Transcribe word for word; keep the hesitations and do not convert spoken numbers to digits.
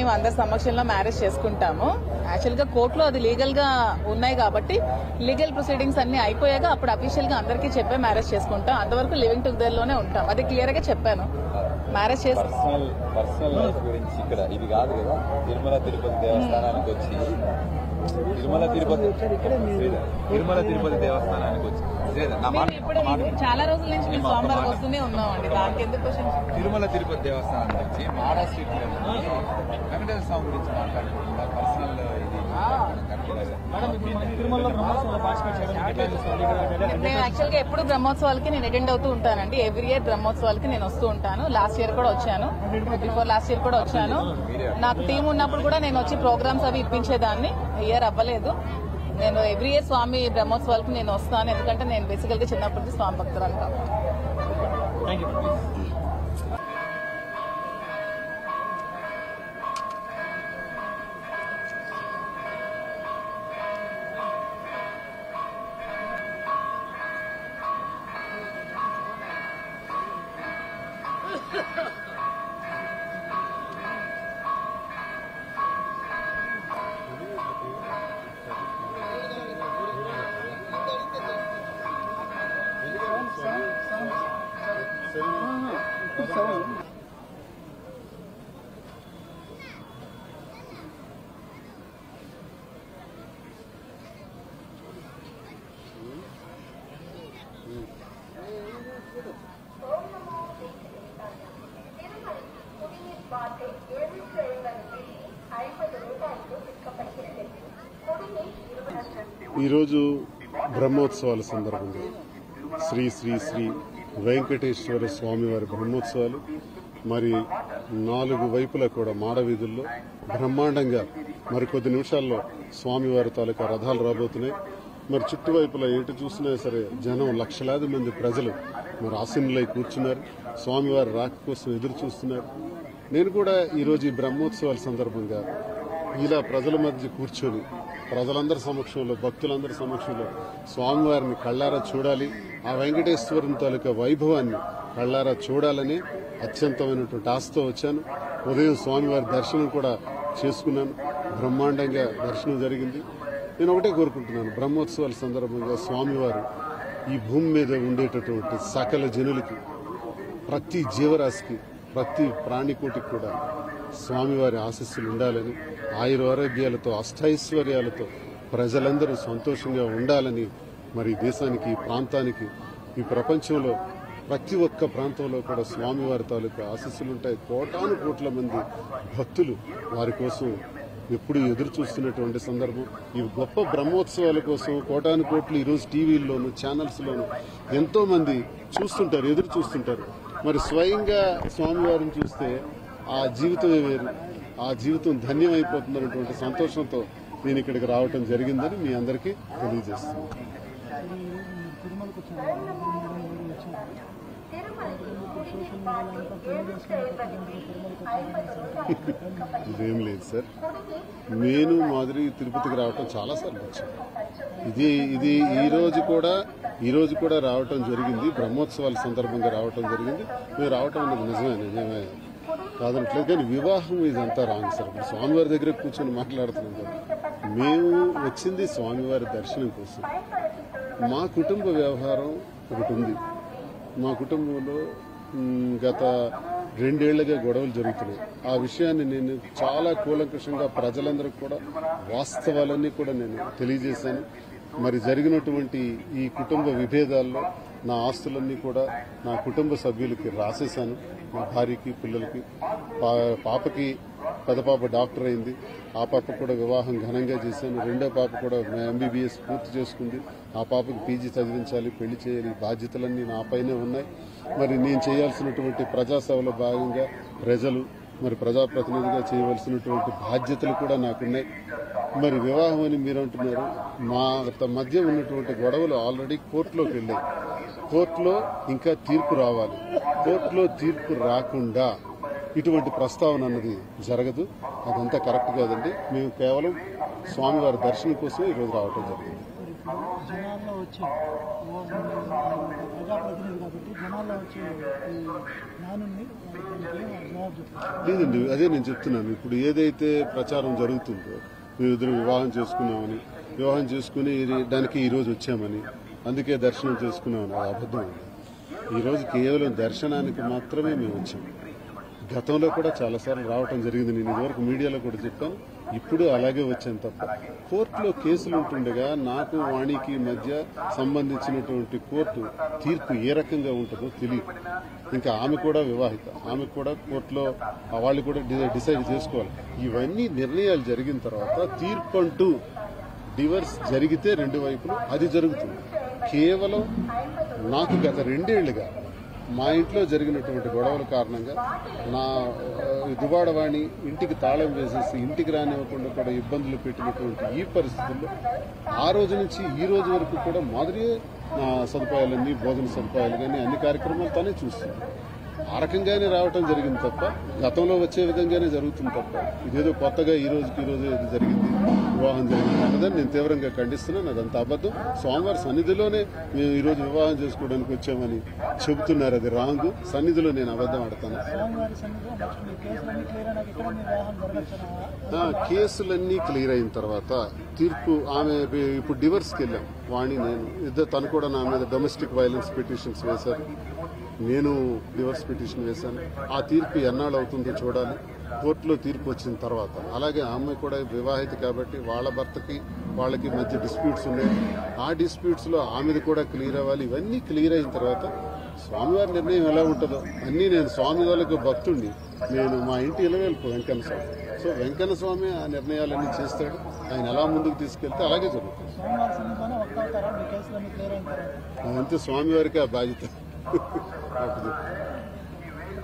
మేము అందరి సమక్షంలో మ్యారేజ్ చేసుకుంటాము. యాక్చువల్ గా కోర్టులో అది లీగల్ గా ఉన్నాయి కాబట్టి లీగల్ ప్రొసీడింగ్స్ అన్ని అయిపోయాక అప్పుడు అఫీషియల్ గా అందరికీ చెప్పే మ్యారేజ్ చేసుకుంటాం. అంతవరకు లివింగ్ టుగెదర్ లోనే ఉంటాం. అది క్లియర్ గా చెప్పాను. మ్యారేజ్ చేసి పర్సనల్ లైఫ్ గురించి ఇక్కడ ఇది కాదు కదా, తిరుమల తిరుపతి దేవస్థానానికి వచ్చి తిరుమల తిరుపతి తిరుమల తిరుపతి దేవస్థానానికి వచ్చి ఇప్పుడు చాలా రోజుల నుంచి మేము సోమవారం వస్తూనే ఉన్నామండి. దానికి ఎందుకు క్వశ్చన్? తిరుమల తిరుపతి దేవస్థానానికి వచ్చి మాడా స్ట్రీట్ వెంకటేశ్వర స్వామి గురించి మాట్లాడుకుంటున్నా పర్సనల్ ఇది నేను యాక్చువల్ గా ఎప్పుడు బ్రహ్మోత్సవాలకి నేను అటెండ్ అవుతూ ఉంటానండి. ఎవ్రీ ఇయర్ బ్రహ్మోత్సవాలకి నేను వస్తూ ఉంటాను. లాస్ట్ ఇయర్ కూడా వచ్చాను, బిఫోర్ లాస్ట్ ఇయర్ కూడా వచ్చాను. నాకు టీం ఉన్నప్పుడు కూడా నేను వచ్చి ప్రోగ్రామ్స్ అవి ఇప్పించేదాన్ని. ఇయర్ అవ్వలేదు. నేను ఎవ్రీ ఇయర్ స్వామి బ్రహ్మోత్సవాలకు నేను వస్తాను, ఎందుకంటే నేను బేసికల్ గా చిన్నప్పటి స్వామి భక్తురాలు కాబట్టి. ఈరోజు బ్రహ్మోత్సవాల సందర్భంగా శ్రీ శ్రీ శ్రీ వెంకటేశ్వర స్వామివారి బ్రహ్మోత్సవాలు మరి నాలుగు వైపులా కూడా మాడవీధుల్లో బ్రహ్మాండంగా మరికొద్ది నిమిషాల్లో స్వామివారి తాలూకా రథాలు రాబోతున్నాయి. మరి చుట్టువైపులా ఎటు చూసినా సరే జనం లక్షలాది మంది ప్రజలు మరి ఆసీనులై కూర్చున్నారు. స్వామివారి రాక కోసం ఎదురు చూస్తున్నారు. నేను కూడా ఈరోజు ఈ బ్రహ్మోత్సవాల సందర్భంగా ఇలా ప్రజల మధ్య కూర్చొని ప్రజలందరి సమక్షంలో భక్తులందరి సమక్షంలో స్వామివారిని కళ్ళారా చూడాలి, ఆ వెంకటేశ్వరుని తాలూకా వైభవాన్ని కళ్ళారా చూడాలని అత్యంతమైనటువంటి ఆశతో వచ్చాను. ఉదయం స్వామివారి దర్శనం కూడా చేసుకున్నాను. బ్రహ్మాండంగా దర్శనం జరిగింది. నేను ఒకటే కోరుకుంటున్నాను, బ్రహ్మోత్సవాల సందర్భంగా స్వామివారు ఈ భూమి మీద ఉండేటటువంటి సకల జనులకి, ప్రతి జీవరాశికి, ప్రతి ప్రాణికోటికి కూడా స్వామివారి ఆశీస్సులు ఉండాలని, ఆయుర ఆరోగ్యాలతో అష్టైశ్వర్యాలతో ప్రజలందరూ సంతోషంగా ఉండాలని, మరి దేశానికి, ఈ ప్రాంతానికి, ఈ ప్రపంచంలో ప్రతి ఒక్క ప్రాంతంలో కూడా స్వామివారి తాలూకా ఆశీస్సులుంటాయి. కోటాను కోట్ల మంది భక్తులు వారి కోసం ఎప్పుడు ఎదురు చూస్తున్నటువంటి సందర్భం. ఈ గొప్ప బ్రహ్మోత్సవాల కోసం కోటాను కోట్లు ఈరోజు టీవీల్లోనూ ఛానల్స్లోనూ ఎంతో మంది చూస్తుంటారు, ఎదురు చూస్తుంటారు. మరి స్వయంగా స్వామివారిని చూస్తే ఆ జీవితమే వేరు, ఆ జీవితం ధన్యమైపోతుందన్నటువంటి సంతోషంతో నేను ఇక్కడికి రావటం జరిగిందని మీ అందరికీ తెలియజేస్తున్నాను. ఇదేం లేదు సార్, నేను మాదిరి తిరుపతికి రావటం చాలాసార్లు వచ్చాను. ఇది ఇది ఈ రోజు కూడా ఈ రోజు కూడా రావటం జరిగింది. బ్రహ్మోత్సవాల సందర్భంగా రావటం జరిగింది. మేము రావటం అనేది నిజమే నిజమే కాదనట్లేదు. కానీ వివాహం ఇదంతా రాంగ్ సార్. ఇప్పుడు స్వామివారి దగ్గర కూర్చొని మాట్లాడుతున్నాం కదా. మేము వచ్చింది స్వామివారి దర్శనం కోసం. మా కుటుంబ వ్యవహారం ఒకటి ఉంది. మా కుటుంబంలో గత రెండేళ్లుగా గొడవలు జరుగుతున్నాయి. ఆ విషయాన్ని నేను చాలా కూలంకషంగా ప్రజలందరికీ కూడా వాస్తవాలన్నీ కూడా నేను తెలియజేశాను. మరి జరిగినటువంటి ఈ కుటుంబ విభేదాల్లో నా ఆస్తులన్నీ కూడా నా కుటుంబ సభ్యులకి రాసేశాను. మా భార్యకి, పిల్లలకి. పాపకి పెద్ద పాప డాక్టర్ అయింది. ఆ పాప కూడా వివాహం ఘనంగా చేశాను. రెండో పాప కూడా ఎంబీబీఎస్ పూర్తి చేసుకుంది. ఆ పాపకి పీజీ చదివించాలి, పెళ్లి చేయాలి. బాధ్యతలన్నీ నా పైనే ఉన్నాయి. మరి నేను చేయాల్సినటువంటి ప్రజాసేవలో భాగంగా ప్రజలు, మరి ప్రజాప్రతినిధిగా చేయవలసినటువంటి బాధ్యతలు కూడా నాకున్నాయి. మరి వివాహం అని మీరు అంటున్నారు. మా మధ్య ఉన్నటువంటి గొడవలు ఆల్రెడీ కోర్టులోకి వెళ్ళాయి. కోర్టులో ఇంకా తీర్పు రావాలి. కోర్టులో తీర్పు రాకుండా ఇటువంటి ప్రస్తావన అన్నది జరగదు. అదంతా కరెక్ట్ కాదండి. మేము కేవలం స్వామివారి దర్శనం కోసం ఈరోజు రావటం జరిగింది. జనాల్లో వచ్చే ఓ- ప్రజాప్రతినిధి కాబట్టి జనాల్లో వచ్చే ఈ జ్ఞానుల్ని దానికి జవాబు చెప్తారు. లేదండి, అదే నేను చెప్తున్నాను. ఇప్పుడు ఏదైతే ప్రచారం జరుగుతుందో మేమిద్దరం వివాహం చేసుకున్నామని, వివాహం చేసుకుని ఇది- దానికి ఈ రోజు వచ్చామని, అందుకే దర్శనం చేసుకున్నామని, అది అబద్ధం అండి. ఈరోజు కేవలం దర్శనానికి మాత్రమే మేము వచ్చాము. గతంలో కూడా చాలాసార్లు రావటం జరిగింది. నేను ఇదివరకు మీడియాలో కూడా చెప్పాను, ఇప్పుడు అలాగే వచ్చాను తప్ప కోర్టులో కేసులు ఉంటుండగా నాకు వాణికి మధ్య సంబంధించినటువంటి కోర్టు తీర్పు ఏ రకంగా ఉంటుందో తెలియదు. ఇంకా ఆమె కూడా వివాహిత, ఆమె కూడా కోర్టులో వాళ్ళు కూడా డి- డిసైడ్ చేసుకోవాలి. ఇవన్నీ నిర్ణయాలు జరిగిన తర్వాత తీర్పు అంటూ డివర్స్ జరిగితే రెండు వైపులు అది జరుగుతుంది. కేవలం నాకు గత రెండేళ్లుగా మా ఇంట్లో జరిగినటువంటి గొడవల కారణంగా నా ఆ, దువాడవాణి ఇంటికి తాళం వేసేసి ఇంటికి రానివ్వకుండా కూడా ఇబ్బందులు పెట్టినటువంటి ఈ పరిస్థితుల్లో ఆ రోజు నుంచి ఈ రోజు వరకు కూడా మాదిరి నా సదుపాయాలన్నీ, భోజన సదుపాయాలు కానీ అన్ని కార్యక్రమాలు తానే చూస్తుంది. ఆ రకంగానే రావటం జరిగింది తప్ప గతంలో వచ్చే విధంగానే జరుగుతుంది తప్ప ఇదేదో కొత్తగా ఈ రోజుకి ఈ రోజు ఏదో జరిగింది, వివాహం జరిగింది అన్నదని నేను తీవ్రంగా ఖండిస్తున్నాను. అదంతా అబద్ధం. స్వామివారి సన్నిధిలోనే మేము ఈ రోజు వివాహం చేసుకోవడానికి వచ్చామని చెబుతున్నారు. అది రాంగ్. సన్నిధిలో నేను అబద్ధం ఆడతాను. స్వామివారి సన్నిధిలో నెక్స్ట్ మీ కేసులన్నీ క్లియర్ అయినాక ఇక్కడ మీ వివాహం జరగచ్చు. ఆ, కేసులన్నీ క్లియర్ అయిన తర్వాత తీర్పు ఆమె ఇప్పుడు డివర్స్కి వెళ్ళాం. వాణి నేను ఇద్దరు, తను కూడా నా మీద డొమెస్టిక్ వైలెన్స్ పిటిషన్స్ వేశారు, నేను డివర్స్ పిటిషన్ వేశాను. ఆ తీర్పు ఎన్నాళ్ళు అవుతుందో చూడాలి. కోర్టులో తీర్పు వచ్చిన తర్వాత అలాగే ఆ అమ్మాయి కూడా వివాహిత కాబట్టి వాళ్ళ భర్తకి వాళ్ళకి మధ్య డిస్ప్యూట్స్ ఉన్నాయి. ఆ డిస్ప్యూట్స్ లో ఆమెది కూడా క్లియర్ అవ్వాలి. ఇవన్నీ క్లియర్ అయిన తర్వాత స్వామివారి నిర్ణయం ఎలా ఉంటుందో అన్నీ నేను స్వామి వాళ్ళకు భక్తుడిని. నేను మా ఇంటి ఇలవేల్పు వెంకన్న స్వామి. సో వెంకన్న స్వామి ఆ నిర్ణయాలన్నీ చేస్తాడు. ఆయన ఎలా ముందుకు తీసుకెళ్తే అలాగే జరుగుతుంది. స్వామివారి సన్నిధిలోనే వర్క్ అవుతారా మీ కేసులన్నీ క్లియర్ అయిన తర్వాత? అదంతే స్వామివారికి ఆ బాధ్యత.